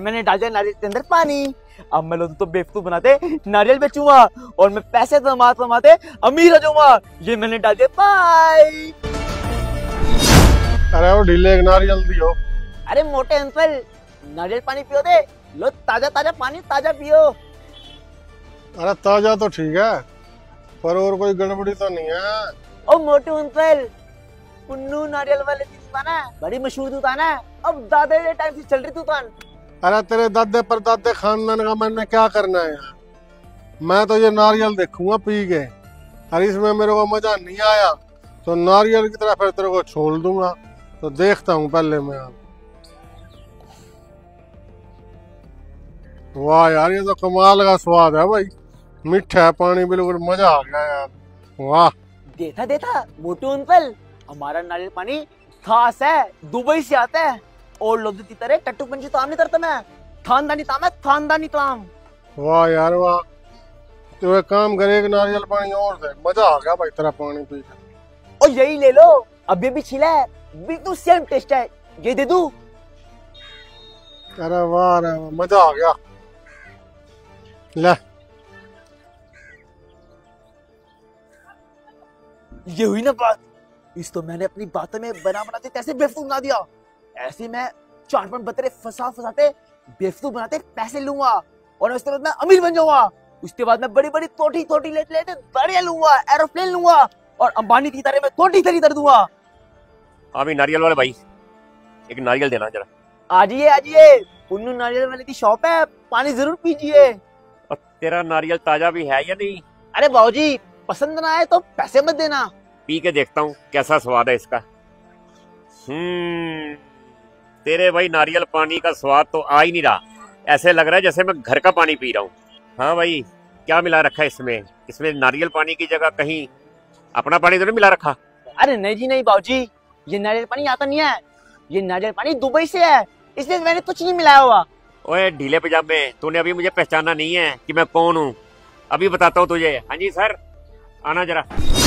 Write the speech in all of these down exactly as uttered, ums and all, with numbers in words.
मैंने डाल दिया नारियल के अंदर पानी। अब मैं लोग तो बेवकूफ बनाते नारियल बेचूंगा और मैं पैसे कमाते कमाते अमीर हो जाऊंगा। ये मैंने डाल दिया पाई। अरे वो ढीले एक नारियल दियो। अरे मोटे अंकल नारियल पानी पियो दे, लो ताजा ताजा पानी ताजा पियो। अरे ताजा तो ठीक है पर और कोई गड़बड़ी तो नहीं है। ओ मोटू अंकल पुन्नू नारियल वाले की दुकान है, बड़ी मशहूर दुकान है, अब दादा के टाइम से चल रही दुकान। अरे तेरे दादे परदादे खानदान का मैंने क्या करना है यार, मैं तो ये नारियल देखूंगा पी के, और इसमें मेरे को मजा नहीं आया तो नारियल की तरह फिर तेरे को छोड़ दूंगा। तो देखता हूँ पहले मैं। वाह यार ये तो कमाल का स्वाद है भाई, मीठा है पानी, बिल्कुल मजा आ गया यार। वाह देखा देखा मोटू अंकल हमारा नारियल पानी खास है, दुबई से आता है और लोग की तरह टट्टू पंची काम नहीं करता मैं, खानदानी काम है, खानदानी काम। वाह यार वाह, तो एक काम करे एक नारियल पानी और दे, मजा आ गया भाई तेरा पानी पी के। और यही ले लो, अभी भी छिला है, बिल्कुल सेम टेस्ट है, ये दे दूं? अरे वाह रे वाह, मजा आ गया। ले ये हुई ना बात, इस तो मैंने अपनी बातों में बना बनाते कैसे बेवकूफ बना दिया। ऐसे मैं चार पांच बतरे फंसा फंसाते बेवकूफ बनाते पैसे लूंगा और उसके बाद मैं अमीर बन जाऊंगा। उसके बाद मैं बड़ी बड़ी तोटी तोटी लेते लेते गाड़ियां लूंगा, एरोप्लेन लूंगा और अंबानी की तरह मैं तोटी खरीद दूंगा। अभी नारियल वाले भाई एक नारियल देना जरा। आजिए आजिए, पुन्नू नारियल वाले की शॉप है, पानी जरूर पीजिए। और तेरा नारियल ताजा भी है या नहीं? अरे बाबूजी पसंद ना आए तो पैसे मत देना। पी के देखता हूँ कैसा स्वाद है इसका। हम्म तेरे भाई नारियल पानी का स्वाद तो आ ही नहीं रहा, ऐसे लग रहा है जैसे मैं घर का पानी पी रहा हूँ। हाँ भाई क्या मिला रखा है इसमें? इसमें नारियल पानी की जगह कहीं अपना पानी तो नहीं मिला रखा? अरे नहीं जी नहीं बाबूजी, ये नारियल पानी आता नहीं है, ये नारियल पानी दुबई से है, इसलिए मैंने कुछ नहीं मिलाया हुआ। ओए ढीले पजामे, तूने अभी मुझे पहचाना नहीं है कि मैं कौन हूँ? अभी बताता हूँ तुझे। हाँ जी सर, आना जरा।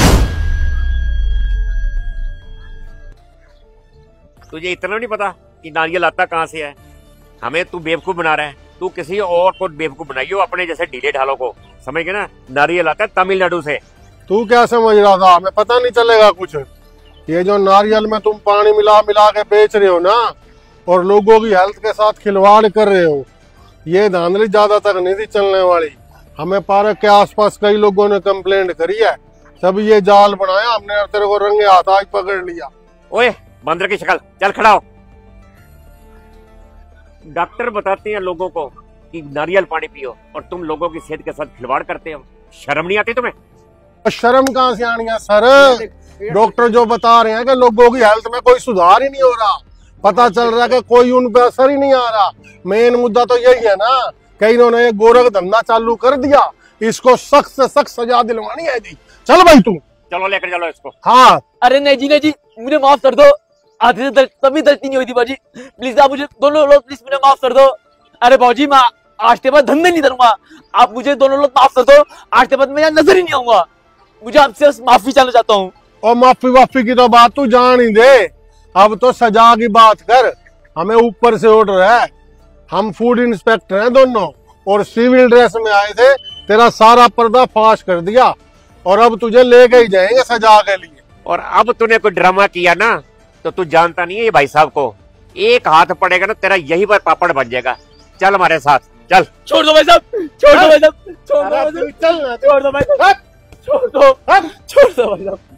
तुझे इतना नहीं पता कि नारियल आता कहाँ से है? हमें तू बेवकूफ बना रहा है, तू किसी और को बेवकूफ बनाइयो, अपने जैसे ढीले ढालों को, समझ गए ना? नारियल आता है तमिलनाडु से। तू क्या समझ रहा था, हमें पता नहीं चलेगा कुछ? ये जो नारियल में तुम पानी मिला मिला के बेच रहे हो ना और लोगों की हेल्थ के साथ खिलवाड़ कर रहे हो, ये धांधली ज्यादा तक नहीं थी चलने वाली। हमें पार्क के आसपास कई लोगों ने कंप्लेंट करी है, तब ये जाल बनाया हमने, तेरे को रंगे हाथ आज पकड़ लिया। ओए बंदर की शक्ल, चल खड़ा हो। डॉक्टर बताते हैं लोगों को कि नारियल पानी पियो और तुम लोगों की सेहत के साथ खिलवाड़ करते हो, शर्म नहीं आती तुम्हें? शर्म कहाँ से आनी है सर? डॉक्टर जो बता रहे हैं कि लोगों की हेल्थ में कोई सुधार ही नहीं हो रहा, पता चल रहा है कि कोई उन पर असर ही नहीं आ रहा। मेन मुद्दा तो यही है ना कि इन्होंने ये गोरख धंधा चालू कर दिया, इसको सख्त से सख्त सजा दिलवानी है जी। चल भाई तू, चलो लेकर चलो इसको। हाँ। अरे नहीं जी नहीं जी, मुझे माफ कर दो, आधे से कभी गलती नहीं हुई थी बाजी, प्लीज आप मुझे दोनों लोग प्लीज मुझे माफ कर दो। अरे बाजी मैं आज के बाद धंधे नहीं करूंगा, आप मुझे दोनों लोग माफ कर दो, आज के बाद मैं यहाँ नजर ही नहीं आऊंगा, मुझे आपसे माफी चाहना चाहता हूँ। और माफी वाफी की तो बात तू जान ही दे, अब तो सजा की बात कर। हमें ऊपर से ऑर्डर है, हम फूड इंस्पेक्टर हैं दोनों और सिविल ड्रेस में आए थे, तेरा सारा पर्दा फाश कर दिया और अब तुझे लेके ही जाएंगे सजा के लिए। और अब तूने कोई ड्रामा किया ना तो तू जानता नहीं है ये भाई साहब को, एक हाथ पड़ेगा ना तेरा यही पर पापड़ बन जाएगा। चल हमारे साथ चल। छोड़ दो भाई साहब, छोड़ दो भाई साहब, छोड़ दो, चल छोड़ दो भाई साहब, छोड़ दो, छोड़ दो भाई साहब।